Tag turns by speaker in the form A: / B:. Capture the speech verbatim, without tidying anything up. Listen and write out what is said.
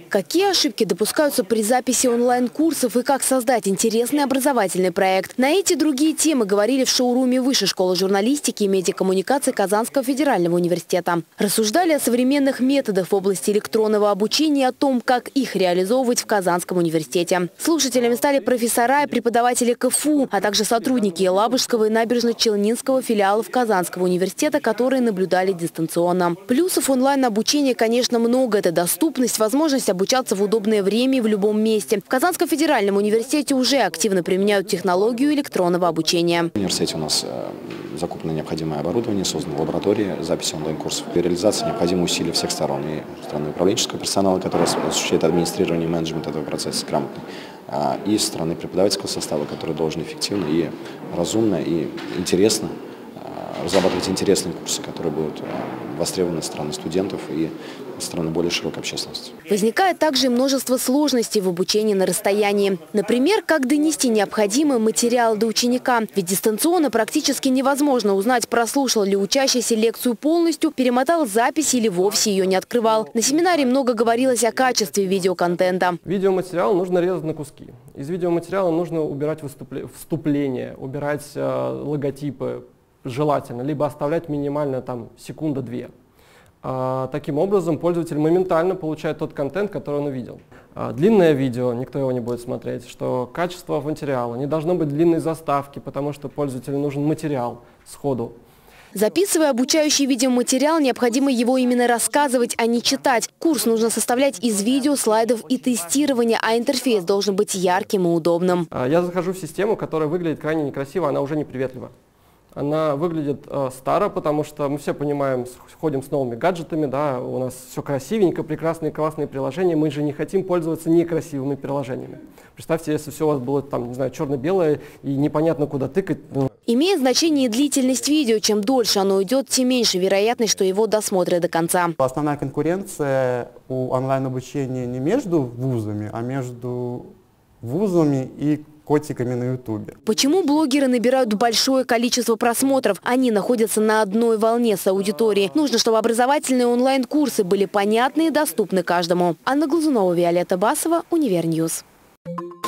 A: Какие ошибки допускаются при записи онлайн-курсов и как создать интересный образовательный проект? На эти и другие темы говорили в шоуруме Высшей школы журналистики и медиакоммуникации Казанского федерального университета. Рассуждали о современных методах в области электронного обучения и о том, как их реализовывать в Казанском университете. Слушателями стали профессора и преподаватели КФУ, а также сотрудники Елабужского и Набережно-Челнинского филиалов Казанского университета, которые наблюдали дистанционно. Плюсов онлайн-обучения, конечно, много. Это доступность, возможность обучаться в удобное время и в любом месте. В Казанском федеральном университете уже активно применяют технологию электронного обучения.
B: В университете у нас закуплено необходимое оборудование, созданы лаборатории записи онлайн-курсов. Для реализации необходимы усилия всех сторон. И стороны управленческого персонала, который осуществляет администрирование и менеджмент этого процесса грамотно, и со стороны преподавательского состава, который должен эффективно и разумно и интересно разрабатывать интересные курсы, которые будут востребованы со стороны студентов и со стороны более широкой общественности.
A: Возникает также и множество сложностей в обучении на расстоянии. Например, как донести необходимый материал до ученика. Ведь дистанционно практически невозможно узнать, прослушал ли учащийся лекцию полностью, перемотал запись или вовсе ее не открывал. На семинаре много говорилось о качестве видеоконтента.
C: Видеоматериал нужно резать на куски. Из видеоматериала нужно убирать вступления, убирать э, логотипы, желательно, либо оставлять минимально там секунда-две. А, таким образом, пользователь моментально получает тот контент, который он увидел. А, длинное видео, никто его не будет смотреть, что качество материала, не должно быть длинной заставки, потому что пользователю нужен материал сходу.
A: Записывая обучающий видеоматериал, необходимо его именно рассказывать, а не читать. Курс нужно составлять из видео, слайдов и тестирования, а интерфейс должен быть ярким и удобным.
C: А, я захожу в систему, которая выглядит крайне некрасиво, она уже неприветлива. Она выглядит э, старо, потому что мы все понимаем, ходим с новыми гаджетами, да, у нас все красивенько, прекрасные, классные приложения, мы же не хотим пользоваться некрасивыми приложениями. Представьте, если все у вас было там, не знаю, черно-белое и непонятно куда тыкать. Ну.
A: Имеет значение и длительность видео. Чем дольше оно уйдет, тем меньше вероятность, что его досмотрят до конца.
D: Основная конкуренция у онлайн-обучения не между вузами, а между вузами и котиками на ютубе.
A: Почему блогеры набирают большое количество просмотров? Они находятся на одной волне с аудиторией. Нужно, чтобы образовательные онлайн-курсы были понятны и доступны каждому. Анна Глазунова, Виолетта Басова, Универньюз.